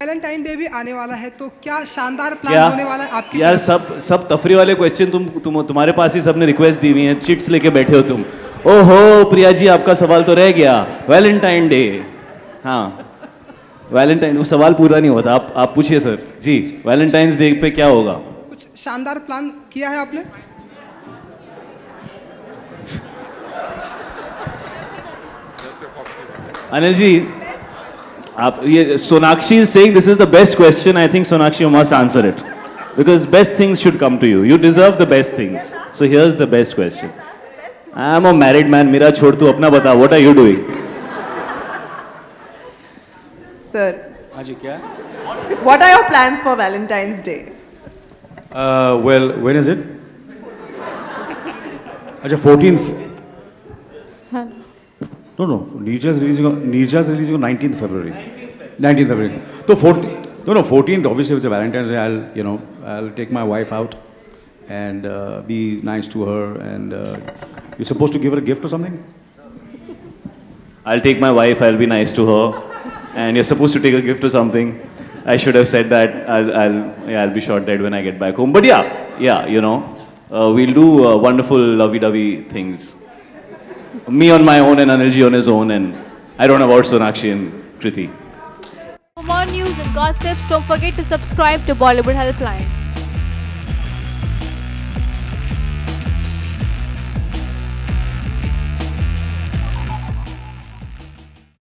Valentine day भी आने वाला है, तो क्या शानदार प्लान होने वाला है आपकी? यार सब तफरी वाले क्वेश्चन तुम्हारे पास ही सबने रिक्वेस्ट दी हुई है, चिट्स लेके बैठे हो तुम। ओहो प्रिया जी, आपका सवाल तो रह गया, वैलेंटाइन डे। हाँ, वैलेंटाइन, वो सवाल पूरा नहीं हुआ था, आप पूछिए सर जी, वैलेंटाइंस डे पे क्या होगा? कुछ शानदार प्लान किया है आपने? अनिल जी, आप ये Sonakshi is saying this is the best question. I think Sonakshi you must answer it because best things should come to you. You deserve the best things. So here's the best question. I am a married man. मेरा छोड़ तू अपना बता. What are you doing? Sir. हाँ जी क्या? What are your plans for Valentine's Day? Well, when is it? अच्छा 14th. No. Neerja's releasing on 19th February. 19th February. So 14th. Obviously, it's a Valentine's Day. I'll take my wife out and be nice to her. And you're supposed to give her a gift or something. I'll take my wife. I'll be nice to her. And you're supposed to take a gift or something. I should have said that. I'll be shot dead when I get back home. But yeah, we'll do wonderful lovey-dovey things. Me on my own and Anilji on his own, and I don't know about Sonakshi and Kriti. For more news and gossip, don't forget to subscribe to Bollywood Helpline.